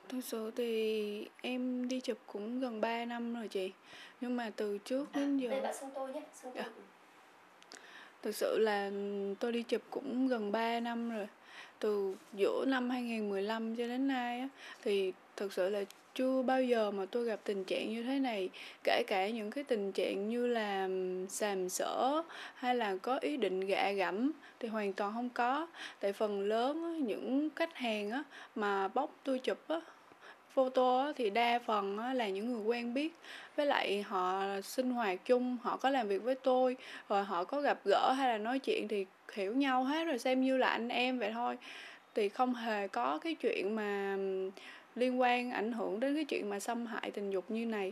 Thực sự thì em đi chụp cũng gần 3 năm rồi chị. Nhưng mà từ trước đến Đây giờ bạn xưng tôi nhé, xưng tôi. dạ, thực sự là tôi đi chụp cũng gần 3 năm rồi. Từ giữa năm 2015 cho đến nay á, thì thực sự là chưa bao giờ mà tôi gặp tình trạng như thế này. Kể cả những cái tình trạng như là sàm sỡ hay là có ý định gạ gẫm thì hoàn toàn không có. Tại phần lớn á, những khách hàng á, mà bóc tôi chụp á, photo á, thì đa phần á, là những người quen biết, với lại họ sinh hoạt chung, họ có làm việc với tôi, rồi họ có gặp gỡ hay là nói chuyện thì hiểu nhau hết rồi, xem như là anh em vậy thôi. Thì không hề có cái chuyện mà liên quan ảnh hưởng đến cái chuyện mà xâm hại tình dục như này.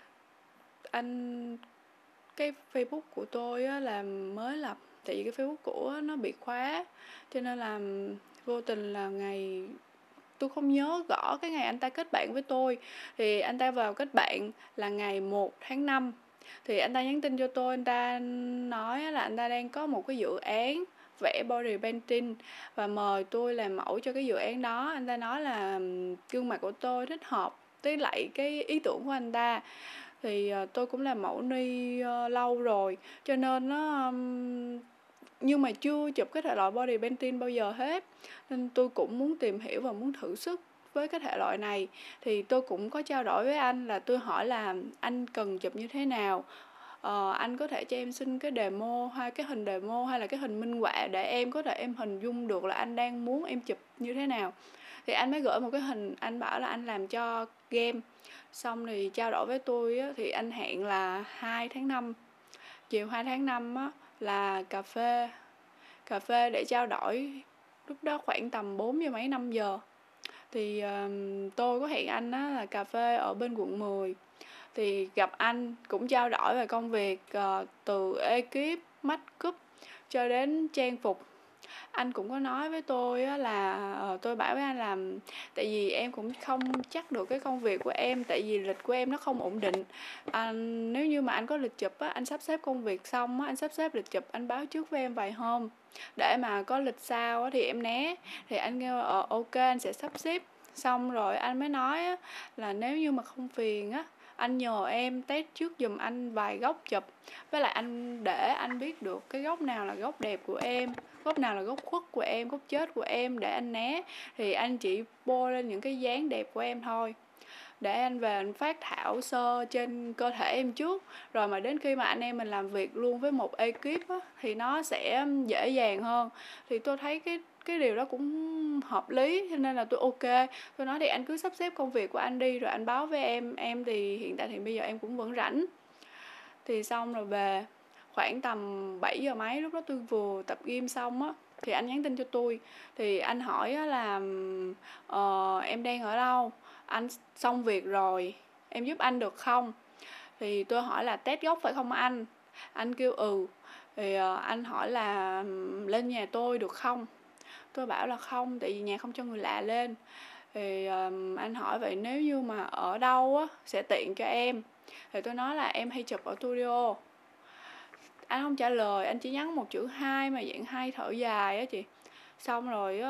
Anh cái Facebook của tôi á, là mới lập, tại vì cái Facebook cũ á, nó bị khóa, cho nên là vô tình là tôi không nhớ rõ cái ngày anh ta kết bạn với tôi, thì anh ta vào kết bạn là ngày 1 tháng 5. Thì anh ta nhắn tin cho tôi, anh ta nói là anh ta đang có một cái dự án vẽ body painting và mời tôi làm mẫu cho cái dự án đó. Anh ta nói là gương mặt của tôi thích hợp với lại cái ý tưởng của anh ta. Thì tôi cũng làm mẫu ni lâu rồi, cho nên nó nhưng mà chưa chụp cái thể loại body painting bao giờ hết, nên tôi cũng muốn tìm hiểu và muốn thử sức với cái thể loại này. Thì tôi cũng có trao đổi với anh, là tôi hỏi là anh cần chụp như thế nào, anh có thể cho em xin cái demo hay cái hình demo hay là cái hình minh họa để em có thể em hình dung được là anh đang muốn em chụp như thế nào. Thì anh mới gửi một cái hình, anh bảo là anh làm cho game. Xong thì trao đổi với tôi á, thì anh hẹn là 2 tháng 5, chiều 2 tháng 5 á, là cà phê để trao đổi. Lúc đó khoảng tầm 4 giờ mấy 5 giờ thì tôi có hẹn anh á, là cà phê ở bên quận 10. Thì gặp anh cũng trao đổi về công việc, từ ekip, make up cho đến trang phục. Anh cũng có nói với tôi á, là tôi bảo với anh là tại vì em cũng không chắc được cái công việc của em, tại vì lịch của em nó không ổn định. Nếu như mà anh có lịch chụp á, anh sắp xếp công việc xong á, anh sắp xếp lịch chụp, anh báo trước với em vài hôm để mà có lịch sau á, thì em né. Thì anh kêu ok, anh sẽ sắp xếp. Xong rồi anh mới nói á, là nếu như mà không phiền á, anh nhờ em test trước giùm anh vài góc chụp, với lại anh để anh biết được cái góc nào là góc đẹp của em, góc nào là góc khuất của em, góc chết của em để anh né. Thì anh chỉ bôi lên những cái dáng đẹp của em thôi, để anh về anh phát thảo sơ trên cơ thể em trước, rồi mà đến khi mà anh em mình làm việc luôn với một ekip á, thì nó sẽ dễ dàng hơn. Thì tôi thấy cái điều đó cũng hợp lý, cho nên là tôi ok. Tôi nói thì anh cứ sắp xếp công việc của anh đi rồi anh báo với em thì hiện tại thì bây giờ em cũng vẫn rảnh. Thì xong rồi về khoảng tầm 7 giờ mấy, lúc đó tôi vừa tập gym xong á, thì anh nhắn tin cho tôi. Thì anh hỏi là em đang ở đâu, anh xong việc rồi, em giúp anh được không. Thì tôi hỏi là test gốc phải không anh. Anh kêu ừ. Thì anh hỏi là lên nhà tôi được không. Tôi bảo là không, tại vì nhà không cho người lạ lên. Thì anh hỏi vậy nếu như mà ở đâu á sẽ tiện cho em. Thì tôi nói là em hay chụp ở studio. Anh không trả lời, anh chỉ nhắn một chữ hai mà dạng hai thở dài á chị. Xong rồi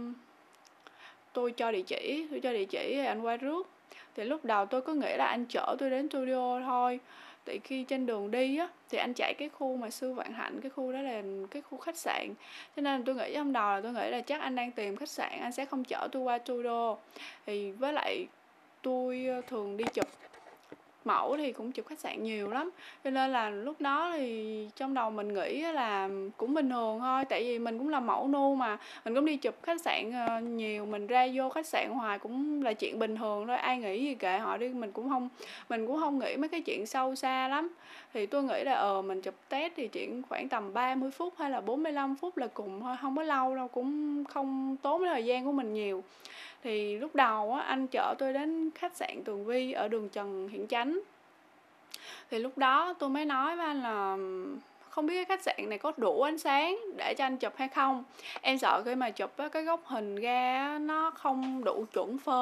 tôi cho địa chỉ rồi anh qua rước. Thì lúc đầu tôi cứ nghĩ là anh chở tôi đến studio thôi. Tại khi trên đường đi á, thì anh chạy cái khu mà Sư Vạn Hạnh, cái khu đó là cái khu khách sạn. Cho nên tôi nghĩ trong đầu là tôi nghĩ là chắc anh đang tìm khách sạn, anh sẽ không chở tôi qua studio. Thì với lại tôi thường đi chụp mẫu thì cũng chụp khách sạn nhiều lắm, cho nên là lúc đó thì trong đầu mình nghĩ là cũng bình thường thôi, tại vì mình cũng là mẫu nu mà, mình cũng đi chụp khách sạn nhiều, mình ra vô khách sạn hoài cũng là chuyện bình thường thôi, ai nghĩ gì kệ họ đi, mình cũng không nghĩ mấy cái chuyện sâu xa lắm. Thì tôi nghĩ là mình chụp test thì chuyện khoảng tầm 30 phút hay là 45 phút là cùng thôi, không có lâu đâu, cũng không tốn thời gian của mình nhiều. Thì lúc đầu á, anh chở tôi đến khách sạn Tường Vi ở đường Trần Hiển Chánh. Thì lúc đó tôi mới nói với anh là không biết cái khách sạn này có đủ ánh sáng để cho anh chụp hay không. Em sợ khi mà chụp á, cái góc hình ra nó không đủ chuẩn phơm.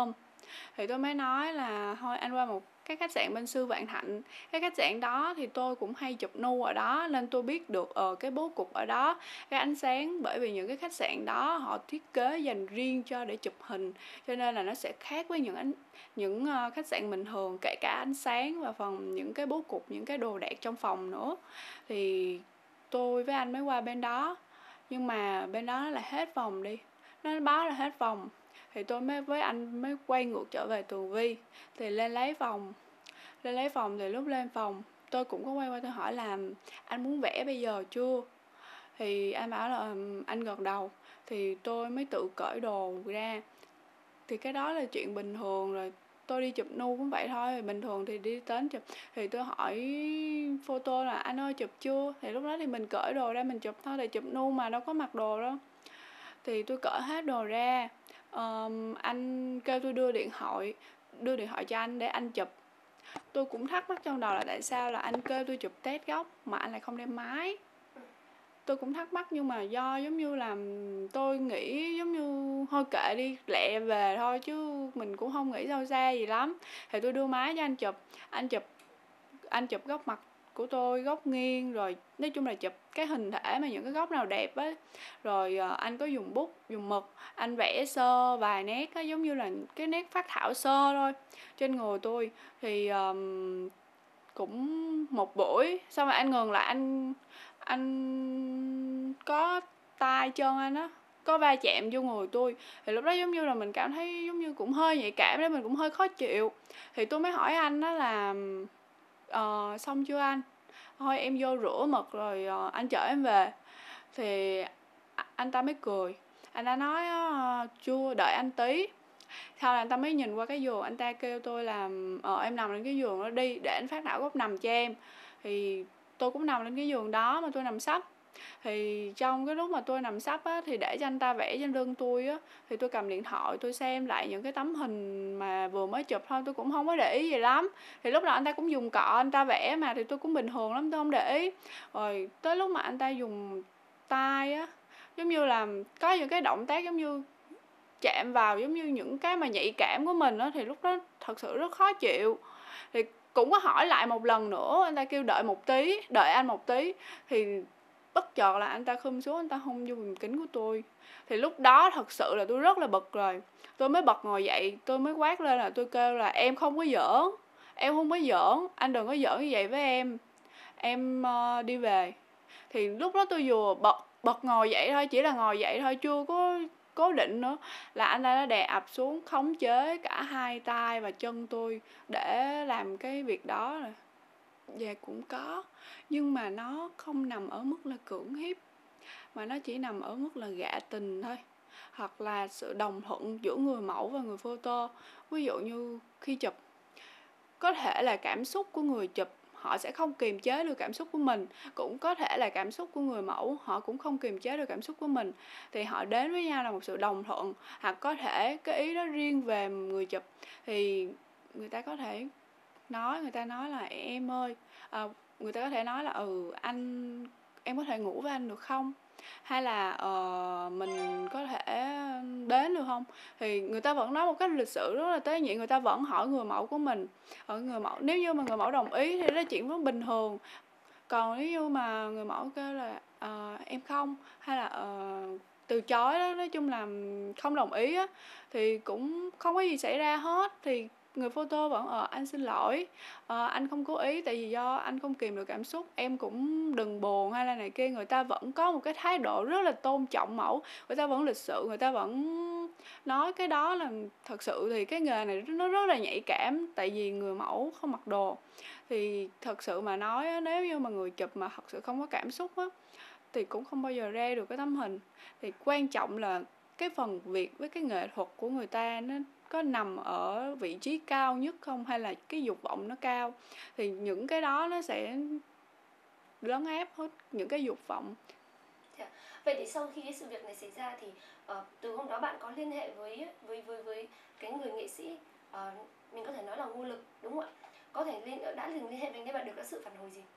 Thì tôi mới nói là thôi anh qua một cái khách sạn bên Sư Vạn Hạnh. Cái khách sạn đó thì tôi cũng hay chụp nu ở đó, nên tôi biết được cái bố cục ở đó, cái ánh sáng, bởi vì những cái khách sạn đó họ thiết kế dành riêng cho để chụp hình, cho nên là nó sẽ khác với những khách sạn bình thường, kể cả ánh sáng và những cái bố cục, những cái đồ đạc trong phòng nữa. Thì tôi với anh mới qua bên đó, nhưng mà bên đó là hết phòng đi, nó báo là hết phòng. Thì tôi với anh mới quay ngược trở về Tường Vi, thì lên lấy phòng. Thì lúc lên phòng tôi cũng có quay qua tôi hỏi là anh muốn vẽ bây giờ chưa, thì anh bảo là anh gật đầu. Thì tôi mới tự cởi đồ ra, thì cái đó là chuyện bình thường rồi. Tôi đi chụp nu cũng vậy thôi, bình thường thì đi đến chụp thì tôi hỏi photo là anh ơi chụp chưa, thì lúc đó thì mình cởi đồ ra mình chụp thôi, để chụp nu mà đâu có mặc đồ đâu. Thì tôi cởi hết đồ ra, anh kêu tôi đưa điện thoại cho anh để anh chụp. Tôi cũng thắc mắc trong đầu là tại sao là anh kêu tôi chụp test góc mà anh lại không đem máy. Tôi cũng thắc mắc, nhưng mà do giống như là tôi nghĩ giống như thôi kệ đi, lẹ về thôi chứ mình cũng không nghĩ sâu xa gì lắm. Thì tôi đưa máy cho anh chụp. Anh chụp góc mặt của tôi, góc nghiêng, rồi nói chung là chụp cái hình thể mà những cái góc nào đẹp á. Rồi anh có dùng bút, dùng mực, anh vẽ sơ vài nét á, giống như là cái nét phác thảo sơ thôi trên người tôi. Thì cũng một buổi xong rồi anh ngừng lại, anh có tay chân anh á có va chạm vô người tôi. Thì lúc đó giống như là mình cảm thấy giống như cũng hơi nhạy cảm, đấy mình cũng hơi khó chịu. Thì tôi mới hỏi anh đó là xong chưa anh, thôi em vô rửa mực rồi anh chở em về. Thì anh ta mới cười, anh ta nói chưa, đợi anh tí. Sau là anh ta mới nhìn qua cái giường, anh ta kêu tôi là em nằm lên cái giường đó đi, để anh phát thảo góc nằm cho em. Thì tôi cũng nằm lên cái giường đó mà tôi nằm sấp. Thì trong cái lúc mà tôi nằm sấp á, thì để cho anh ta vẽ trên lưng tôi á, thì tôi cầm điện thoại tôi xem lại những cái tấm hình mà vừa mới chụp thôi, tôi cũng không có để ý gì lắm. Thì lúc nào anh ta cũng dùng cọ anh ta vẽ mà, thì tôi cũng bình thường lắm, tôi không để ý. Rồi tới lúc mà anh ta dùng tay á, giống như là có những cái động tác giống như chạm vào giống như những cái mà nhạy cảm của mình á, thì lúc đó thật sự rất khó chịu. Thì cũng có hỏi lại một lần nữa, anh ta kêu đợi anh một tí. Thì bất chợt là anh ta khum xuống, anh ta hôn vô vùng kính của tôi. Thì lúc đó thật sự là tôi rất là bực rồi. Tôi mới bật ngồi dậy, tôi mới quát lên, là tôi kêu là em không có giỡn, anh đừng có giỡn như vậy với em đi về. Thì lúc đó tôi vừa bật ngồi dậy thôi, chỉ là ngồi dậy thôi, chưa có cố định nữa, là anh ta đã đè ập xuống, khống chế cả hai tay và chân tôi để làm cái việc đó rồi. Dạ cũng có, nhưng mà nó không nằm ở mức là cưỡng hiếp, mà nó chỉ nằm ở mức là gạ tình thôi, hoặc là sự đồng thuận giữa người mẫu và người photo. Ví dụ như khi chụp, có thể là cảm xúc của người chụp họ sẽ không kiềm chế được cảm xúc của mình, cũng có thể là cảm xúc của người mẫu họ cũng không kiềm chế được cảm xúc của mình, thì họ đến với nhau là một sự đồng thuận. Hoặc có thể cái ý đó riêng về người chụp, thì người ta có thể người ta nói là em ơi, người ta có thể nói là anh, em có thể ngủ với anh được không, hay là mình có thể đến được không. Thì người ta vẫn nói một cách lịch sự rất là tế nhị, người ta vẫn hỏi người mẫu của mình, hỏi người mẫu, nếu như mà người mẫu đồng ý thì đó chuyện rất bình thường. Còn nếu như mà người mẫu kêu là em không, hay là từ chối đó, nói chung là không đồng ý á, thì cũng không có gì xảy ra hết. Thì người photo vẫn anh xin lỗi, anh không cố ý, tại vì do anh không kìm được cảm xúc, em cũng đừng buồn hay là này kia. Người ta vẫn có một cái thái độ rất là tôn trọng mẫu, người ta vẫn lịch sự, người ta vẫn nói cái đó là thật sự. Thì cái nghề này nó rất là nhạy cảm, tại vì người mẫu không mặc đồ. Thì thật sự mà nói, nếu như mà người chụp mà thật sự không có cảm xúc á, thì cũng không bao giờ ra được cái tấm hình. Thì quan trọng là cái phần việc với cái nghệ thuật của người ta nó có nằm ở vị trí cao nhất không, hay là cái dục vọng nó cao. Thì những cái đó nó sẽ lấn áp hết những cái dục vọng. Vậy thì sau khi cái sự việc này xảy ra thì từ hôm đó bạn có liên hệ với cái người nghệ sĩ, mình có thể nói là Ngô Lực, đúng không ạ? Có thể đã liên hệ với anh ấy, bạn được cái sự phản hồi gì?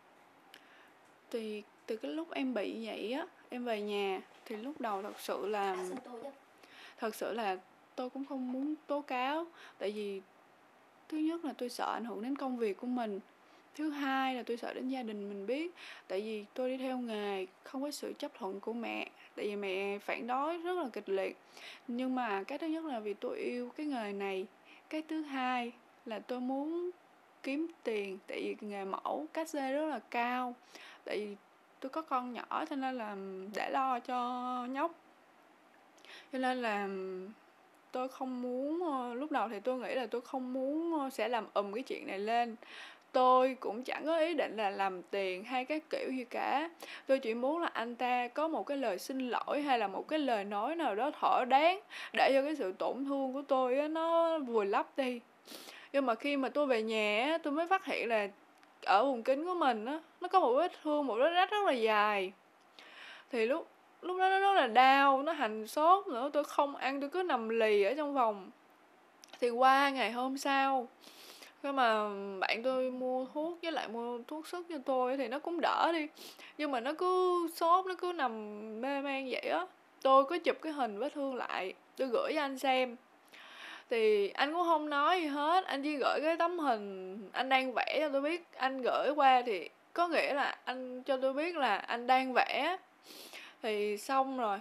Thì từ cái lúc em bị vậy á, em về nhà thì lúc đầu thật sự là tôi cũng không muốn tố cáo. Tại vì thứ nhất là tôi sợ ảnh hưởng đến công việc của mình. Thứ hai là tôi sợ đến gia đình mình biết. Tại vì tôi đi theo nghề, không có sự chấp thuận của mẹ. Tại vì mẹ phản đối rất là kịch liệt. Nhưng mà cái thứ nhất là vì tôi yêu cái nghề này. Cái thứ hai là tôi muốn kiếm tiền. Tại vì nghề mẫu cát xê rất là cao. Tại vì tôi có con nhỏ cho nên là để lo cho nhóc. Cho nên là tôi không muốn, lúc đầu thì tôi nghĩ là tôi không muốn sẽ làm cái chuyện này lên. Tôi cũng chẳng có ý định là làm tiền hay cái kiểu gì cả. Tôi chỉ muốn là anh ta có một cái lời xin lỗi hay là một cái lời nói nào đó thỏa đáng để cho cái sự tổn thương của tôi á, nó vùi lấp đi. Nhưng mà khi mà tôi về nhà á, tôi mới phát hiện là ở vùng kính của mình á, nó có một vết thương, một vết rách rất là dài. Thì lúc lúc đó nó rất là đau, nó hành sốt nữa, tôi không ăn, tôi cứ nằm lì ở trong phòng. Thì qua ngày hôm sau, khi mà bạn tôi mua thuốc với lại mua thuốc sức cho tôi thì nó cũng đỡ đi. Nhưng mà nó cứ sốt, nó cứ nằm mê man vậy á. Tôi có chụp cái hình vết thương lại, tôi gửi cho anh xem. Thì anh cũng không nói gì hết, anh chỉ gửi cái tấm hình anh đang vẽ cho tôi biết. Anh gửi qua thì có nghĩa là anh cho tôi biết là anh đang vẽ. Thì xong rồi,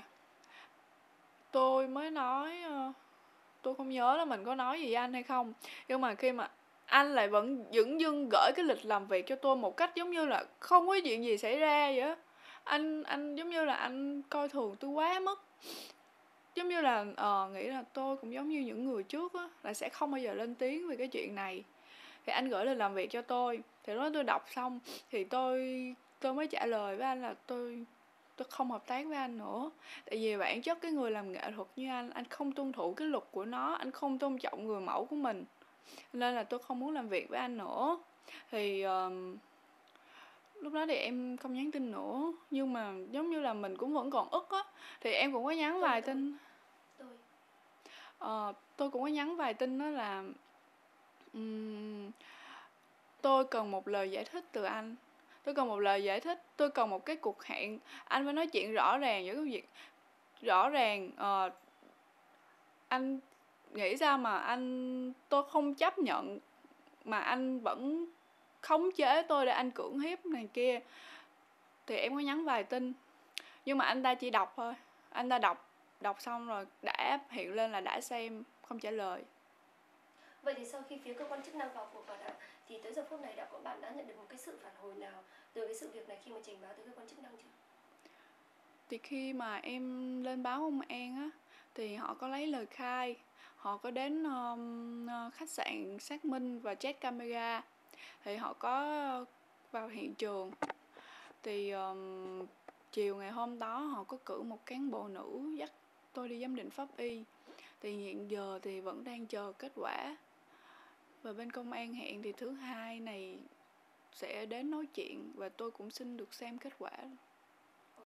tôi mới nói, tôi không nhớ là mình có nói gì với anh hay không. Nhưng mà khi mà anh lại vẫn dửng dưng gửi cái lịch làm việc cho tôi một cách giống như là không có chuyện gì xảy ra vậy á. Anh giống như là anh coi thường tôi quá mức. Giống như là nghĩ là tôi cũng giống như những người trước á, là sẽ không bao giờ lên tiếng về cái chuyện này. Thì anh gửi lịch làm việc cho tôi. Thì lúc đó tôi đọc xong thì tôi mới trả lời với anh là tôi không hợp tác với anh nữa. Tại vì bản chất cái người làm nghệ thuật như anh không tuân thủ cái luật của nó, anh không tôn trọng người mẫu của mình, nên là tôi không muốn làm việc với anh nữa. Thì lúc đó thì em không nhắn tin nữa. Nhưng mà giống như là mình cũng vẫn còn ức á. Thì em cũng có nhắn vài tin. Tôi cũng có nhắn vài tin đó là tôi cần một lời giải thích từ anh. Tôi cần một lời giải thích, tôi cần một cái cuộc hẹn. Anh phải nói chuyện rõ ràng với cái việc rõ ràng. Anh nghĩ sao mà tôi không chấp nhận mà anh vẫn khống chế tôi để anh cưỡng hiếp này kia. Thì em có nhắn vài tin, nhưng mà anh ta chỉ đọc thôi. Anh ta đọc xong rồi đã hiện lên là đã xem, không trả lời. Vậy thì sau khi phía cơ quan chức năng vào cuộc thì tới giờ phút này bạn đã nhận được một cái sự phản hồi nào từ cái sự việc này khi mà trình báo tới cơ quan chức năng chưa? Thì khi mà em lên báo công an á, thì họ có lấy lời khai, họ có đến khách sạn xác minh và check camera. Thì họ có vào hiện trường. Thì chiều ngày hôm đó họ có cử một cán bộ nữ dắt tôi đi giám định pháp y. Thì hiện giờ thì vẫn đang chờ kết quả. Và bên công an hẹn thì thứ hai này sẽ đến nói chuyện và tôi cũng xin được xem kết quả.